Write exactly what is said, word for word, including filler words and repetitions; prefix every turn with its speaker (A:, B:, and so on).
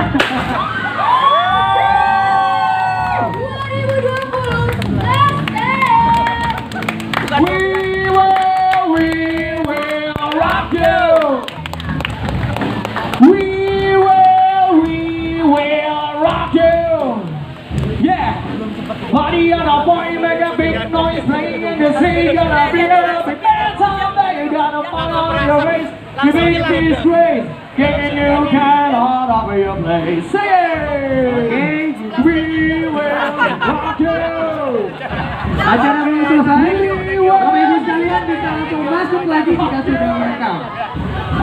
A: We will, we will rock you. We will, we will rock you. Yeah. Party on a boy, make a big noise, playing in the sea. Gonna be a big man someday. You gotta follow your race. You make this grace, getting you kind of out of your place. Say it. We will rock you.
B: Acara belum selesai. Bapak Ibu sekalian bisa langsung masuk lagi jika sudah welcome.